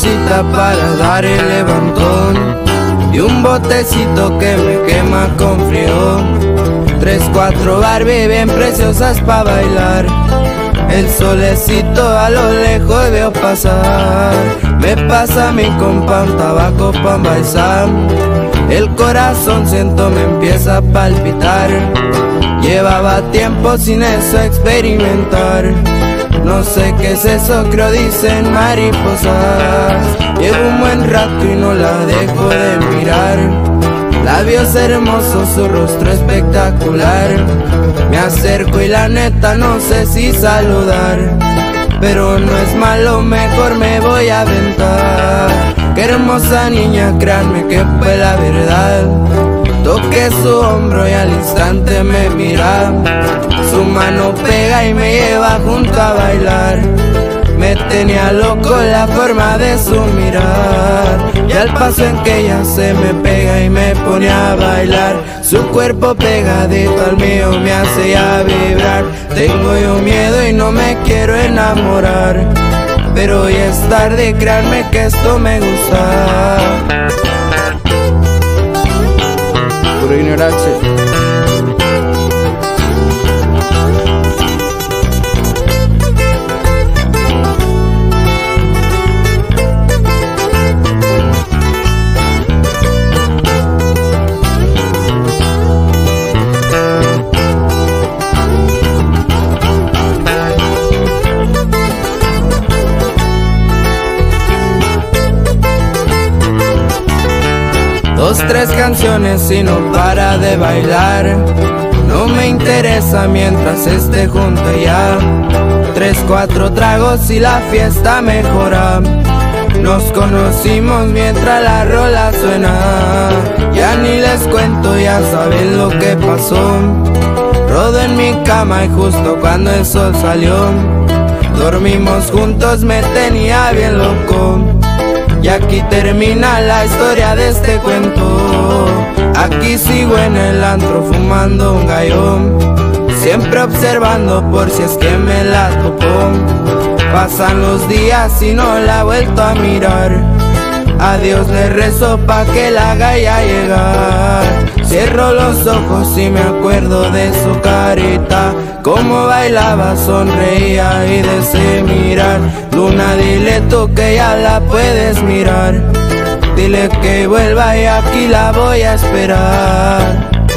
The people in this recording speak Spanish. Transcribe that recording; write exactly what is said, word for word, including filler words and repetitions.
cosita para dar el levantón y un botecito que me quema con frío. Tres, cuatro Barbie bien preciosas pa' bailar. El solecito a lo lejos veo pasar. Me pasa mi compa un tabaco pa' envaisar. El corazón siento me empieza a palpitar. Llevaba tiempo sin eso experimentar. No sé qué es eso, creo dicen mariposas. Llevo un buen rato y no la dejo de mirar. Labios hermosos, su rostro espectacular. Me acerco y la neta no sé si saludar, pero no es malo, mejor me voy a aventar. Qué hermosa niña, créanme que fue la verdad. Toqué su hombro y al instante me mira. Su mano pega y me lleva junto a bailar. Me tenía loco la forma de su mirar, y al paso en que ella se me pega y me pone a bailar. Su cuerpo pegadito al mío me hace ya vibrar. Tengo yo miedo y no me quiero enamorar, pero hoy es tarde, créanme que esto me gusta. Puro ignorancia. Dos, tres canciones y no para de bailar. No me interesa mientras esté junto a ella. Tres, cuatro tragos y la fiesta mejora. Nos conocimos mientras la rola suena. Ya ni les cuento, ya saben lo que pasó. Rodo en mi cama y justo cuando el sol salió, dormimos juntos, me tenía bien loco. Y aquí termina la historia de este cuento. Aquí sigo en el antro fumando un gallón, siempre observando por si es que me la topó. Pasan los días y no la he vuelto a mirar. A Dios le rezo pa' que la haga ya llegar. Cierro los ojos y me acuerdo de su carita, cómo bailaba, sonreía y de ese mirar. Luna, dile tú que ya la puedes mirar. Dile que vuelva y aquí la voy a esperar.